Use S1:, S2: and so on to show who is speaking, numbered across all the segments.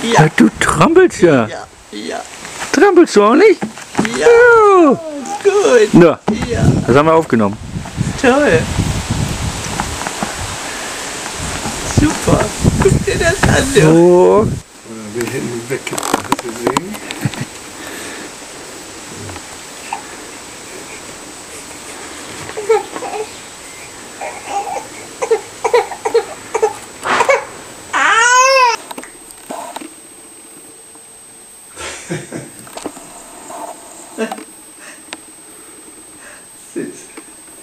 S1: Ja. Du trampelst ja.
S2: Ja, ja.
S1: Trampelst du auch nicht?
S2: Ja.
S1: Oh.
S2: Gut.
S1: Na,
S2: Ja.
S1: das haben wir aufgenommen.
S2: Toll. Super. Guck dir das an, du.
S1: Oh.
S3: Bin hinten weggekippt, hast du gesehen?
S2: Süß.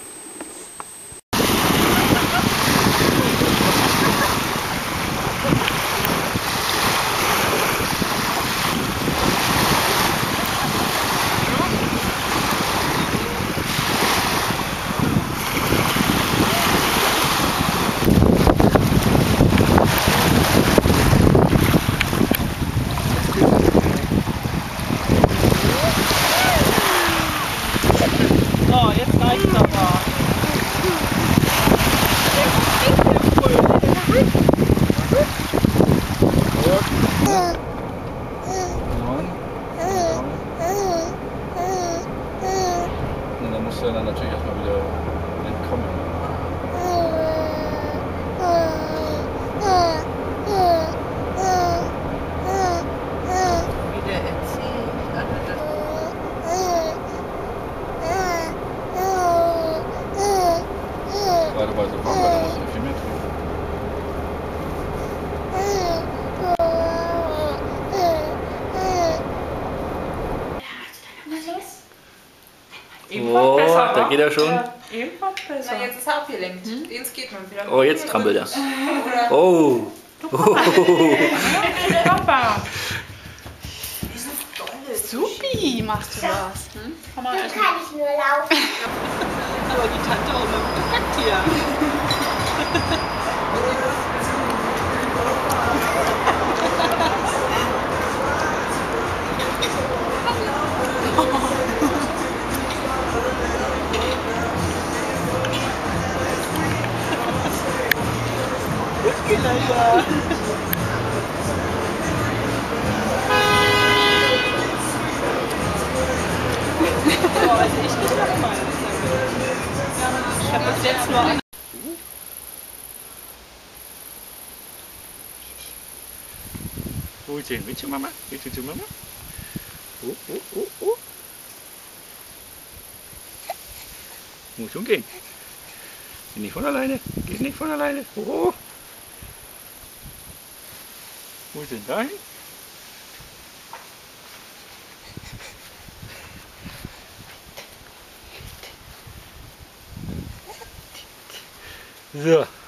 S4: So, jetzt reicht's aber.
S5: Und dann musst du dann natürlich erstmal wieder entkommen.
S2: Wieder erzählt.
S5: Gerade bei so warm, weil da musst du viel mehr trinken.
S1: Oh, da geht er schon.
S4: Eben war besser.
S6: Na, jetzt ist er abgelenkt. Jetzt geht man wieder.
S1: Oh, jetzt trampelt er.
S6: Oder
S1: Oh.
S4: Papa.
S6: Supi, machst du was.
S4: Kann man essen.
S7: Kann ich nur laufen.
S4: Aber die Tante auch mit dem Packtier.
S2: Ja.
S4: Boah, also ich bin noch mal. Ich habe das jetzt nur an.
S1: Wo ist denn? Willst du Mama? Willst du zu Mama? Oh, oh, oh, oh. Muss schon gehen. Geht nicht von alleine. Geht nicht von alleine. Oh. Wo ist denn dahin? So.